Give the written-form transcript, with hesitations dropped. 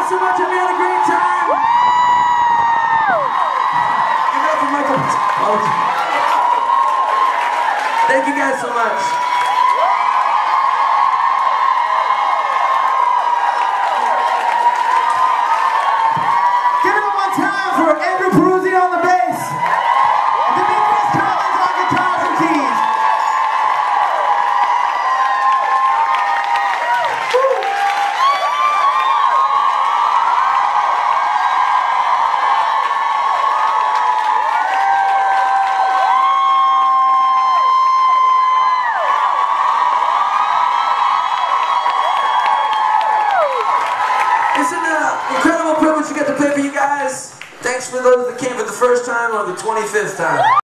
guys so much. Have you had a great time? Give it up for Michael. Oh. Thank you guys so much. Give it up one time for Andrew Peruzzi on the bass. And Demetrius Collins on guitars and keys. It's an incredible privilege to get to play for you guys. Thanks for those that came for the first time or the 25th time.